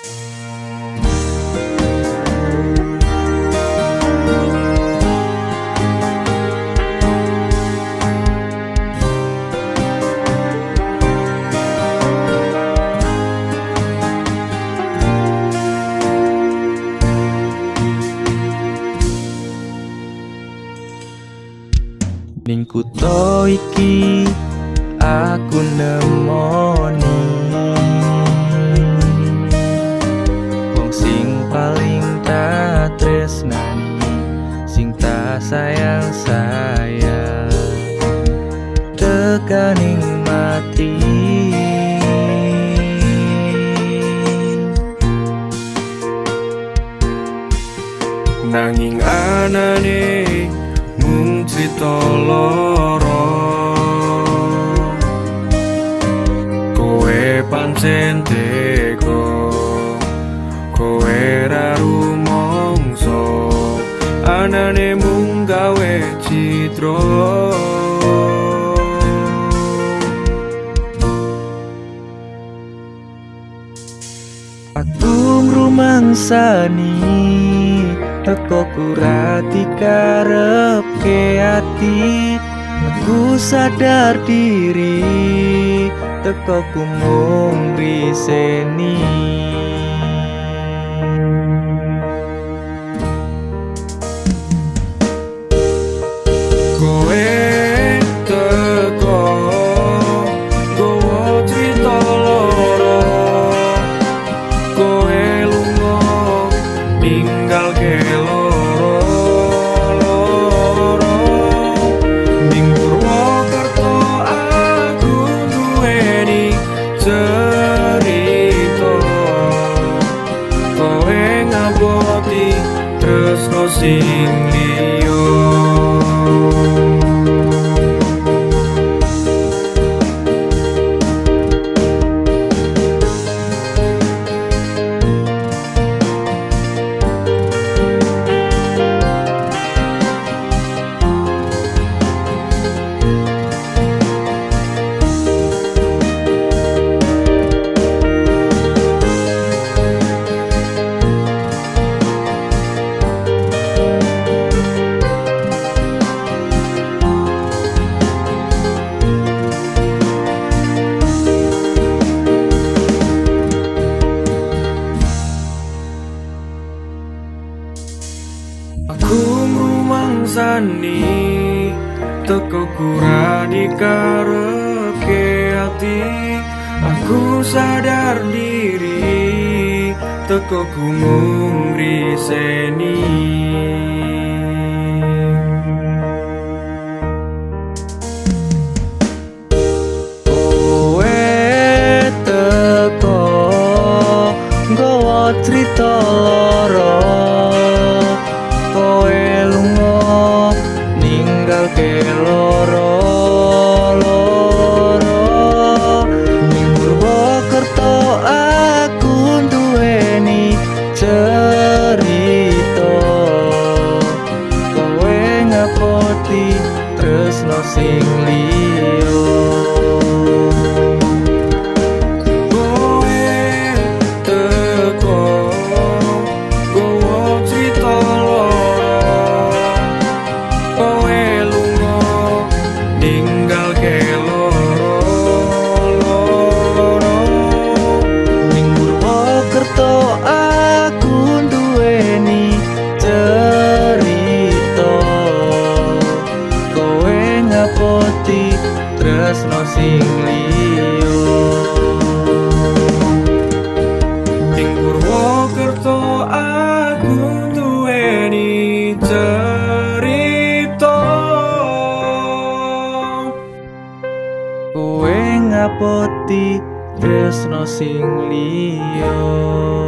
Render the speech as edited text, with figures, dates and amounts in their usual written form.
Ning kutha iki aku nemoni wong sing paling tak tresnani, sing tak sayang-sayang tekaning mati. Nanging anane mung crita loro, kowe pancen teko, kowe ra rumangsa, anane mung gawe citra. Aku ngrumangsani teko kurati karepke ati, aku sadar diri teko ku mung riseni. Kowe teko gowo crita loro, kowe lunga ninggalke tresno sing liya. Aku ngrumangsani teko kurani karepke ati, aku sadar diri teko ku mung riseni. Kowe teko nggawa crita loro, kowe lunga ninggalke loro-loro. Ning Purwokerto aku duweni cerita, kowe ngapoti tresno sing liya. Tresno sing liya. Ing Purwokerto aku duweni cerita, kowe ngapoti tresno sing liya.